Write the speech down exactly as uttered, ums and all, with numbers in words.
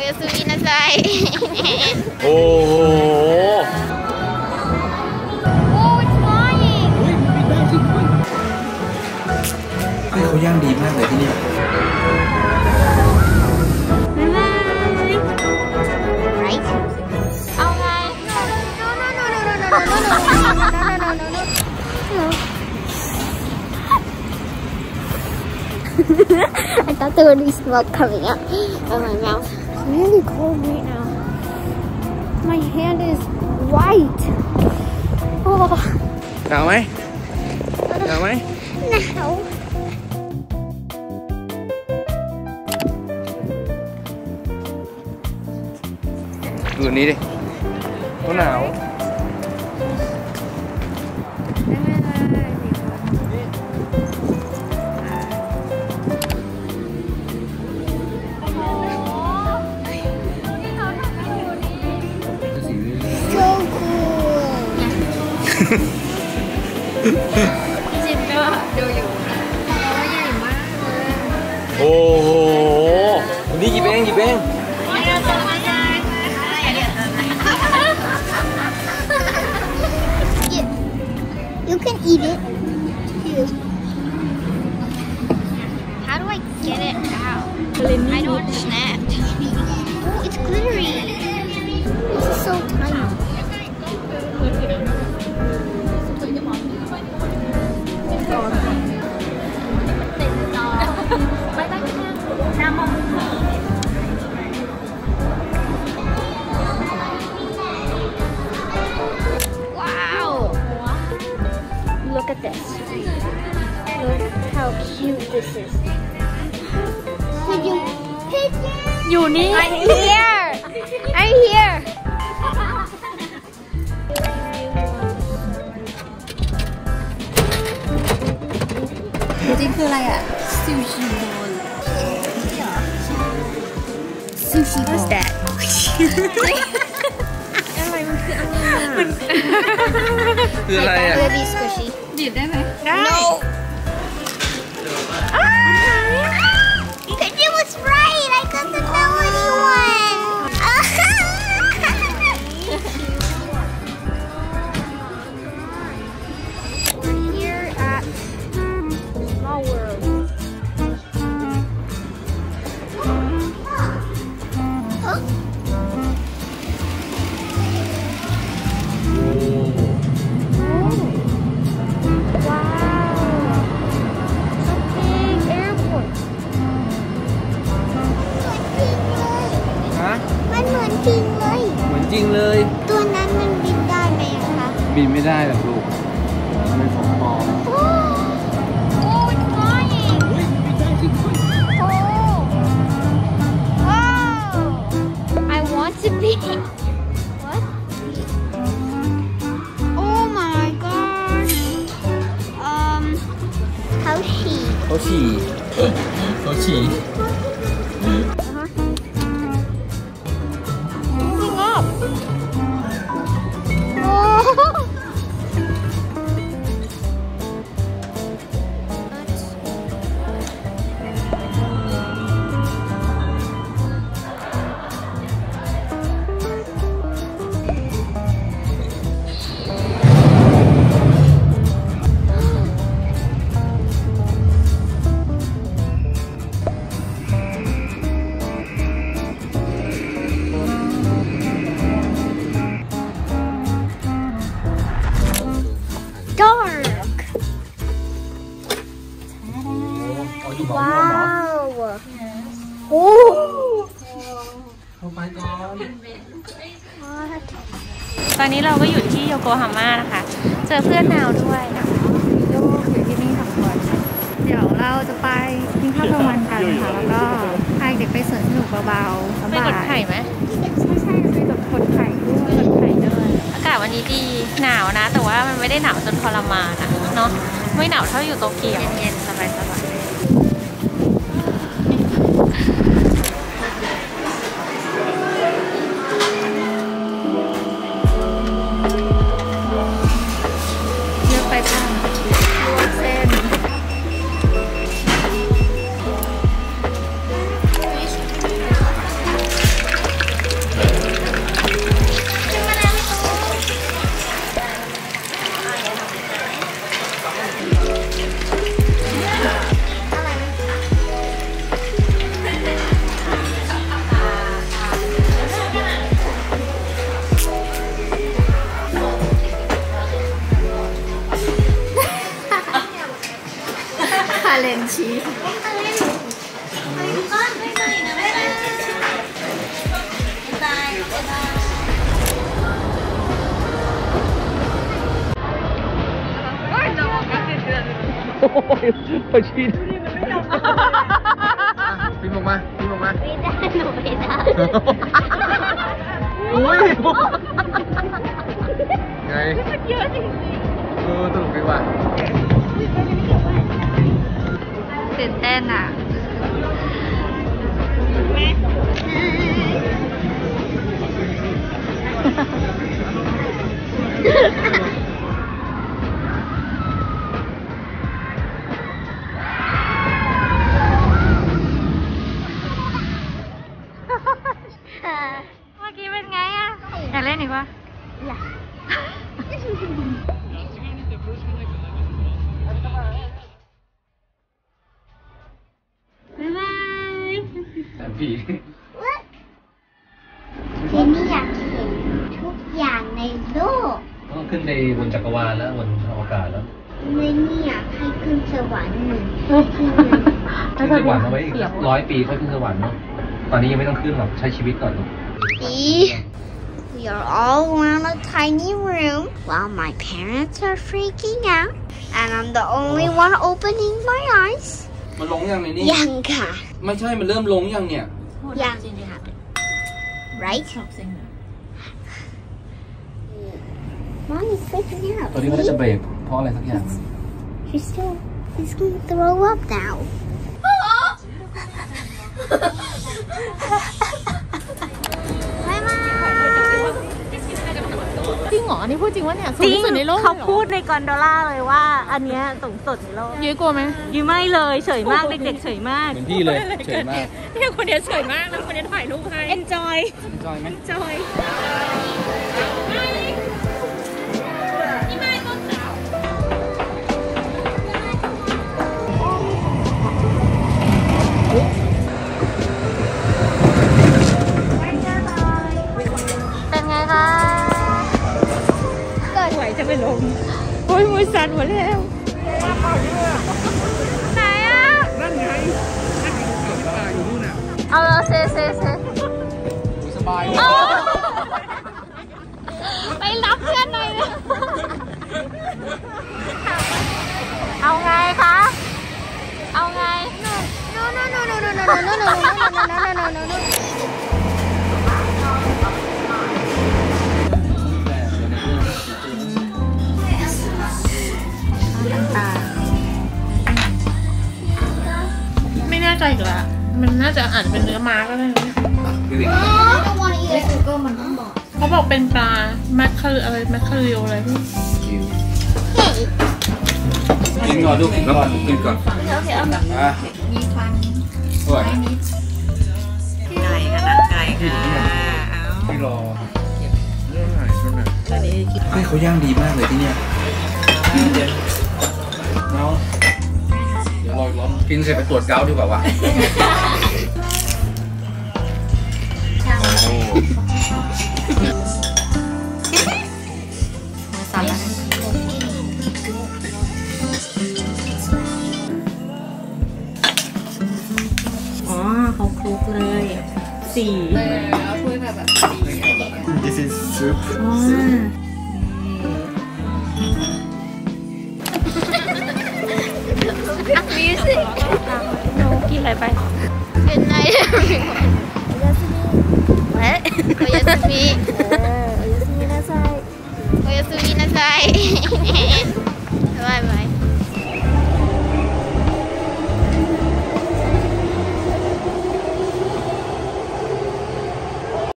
ยาสุมินาไซโอ้โหเขาย่างดีมากเลยที่นี่ I thought there would be smoke coming up of my mouth. It's really cold right now. My hand is white. Oh. หนาวไหมหนาวไหมหนาวดูนี้ดิเขาหนาวจินก็ดูอยู่ตัวใหญ่มากเลยโอ้โหนี่หยิบเองหยิบเอง You can eat it. How do I get it out? I don't understand. It's glittery. This is so tiny. Wow! Look at this. Look how cute this is. Did you pick it? You need I'm here. I'm here. จริงคืออะไรอ่ะซูชิโบลซูชิ What's that? อะไรมันคืออะไรอ่ะคืออะไรอ่ะ Really squishy. บีบได้ไหม No. It was right. I got the melody one. We're here at Small World. Oh.มันเหมือนจริงเลยเหมือนจริงเลยตัวนั้นมันบินได้ไหมคะบินไม่ได้หรอกลูกมันเป็นของปลอมโอ้ it's flying โอ้ wow I want to be what oh my gosh um เขาฉี่เขาฉี่เขาฉี่ว้าวโอ้เข้าไปก่อนตอนนี้เราก็อยู่ที่โยโกฮาม่านะคะ เจอเพื่อนนาวด้วยนะโยอยู่ที่นี่สองคนเดี๋ยวเราจะไปกินข้าวกลางวันกันค่ะแล้วก็พาเด็กไปสวนสนุกเบาๆไปกดไข่ไหมใช่ใช่ไปกดกดไข่ด้วยกดไข่ด้วยอากาศวันนี้ดีหนาวนะแต่ว่ามันไม่ได้หนาวจนทรมานนะเนาะไม่หนาวเท่าอยู่โตเกียวเย็นๆสบายๆไปชี้พิมพ์ออกมาพิมพ์ออกมาไม่ได้หนูไม่ได้อุ้ยไงเยอะจริงเออตลกดีว่ะตื่นเต้นอ่ะเมื่อกี้เป็นไงอ่ะอยากเล่นอีกวะอยากบ๊ายบายแต่ผีเจนนี่อยากเห็นทุกอย่างในโลกต้องขึ้นไปบนจักรวาลแล้วบนอวกาศแล้วเจนนี่อยากให้ขึ้นสวรรค์หนึ่งขึ้นสวรรค์เอาไว้อีกร้อยปีค่อยขึ้นสวรรค์เนาะตอนนี้ยังไม่ต้องขึ้นหรอกใช้ชีวิตก่อน See, we are all around a tiny room while my parents are freaking out, and I'm the only one opening my eyes. มันลงยังในนี่ยังค่ะไม่ใช่มันเริ่มลงยังเนี่ยยังค่ะ right? Mommy's freaking out. ตอนนี้เขาจะเบรกเพราะอะไรสักอย่าง She's still, she's gonna throw up now. จริงเหรอนี่พูดจริงว่าเนี่ยสูงที่สุดในโลกเขาพูดในกอนโดล่าเลยว่าอันเนี้ยสูงสุดในโลกยุ้ยกลัวไหมยุ้ยไม่เลยเฉยมากเด็กๆเฉยมากเหมือนพี่เลยเฉยมากเนี่ยคนเดียวเฉยมากแล้วคนเดียวถ่ายรูปให้ enjoy enjoy ไหม enjoy เป็นไงคะเกิดไหวจะไปลงโอ้ยมือสั่นหมดแล้วไหนอ่ะนั่นไงนั่นไงอยู่นู่นอ่ะเอาเซเซเซสบายไปรับเพื่อนหน่อยเอาไงคะเอาไง No, no, no, no, no, no, no, no, no, no, no, no, no, no, no, no. ไม่แน่ใจอีกแล้วมันน่าจะอาจจะเป็นเนื้อม้าก็ได้นะเขาบอกเป็นปลาแมคคาอะไรแมคคาริโออะไรพวกกินก่อนดูกินก่อนกินก่อนอ่ะมีควันอร่อยไก่ค่ะนักไก่ค่ะไม่รอเรื่องไหนเรื่องไหนเฮ้ยเขาย่างดีมากเลยที่เนี่ยเอาเดี๋ยวรออีกรอบกินเสร็จไปตรวจเกาต์ดีกว่าวะเขาคลุกเลยสี่เอาถ้วยแบบแบบ This is soup มิวสิกเรากินอะไรไปเป็นไงโอยาสุมิโอยาสุมินาไซโอยาสุมินาไซบ๊ายบ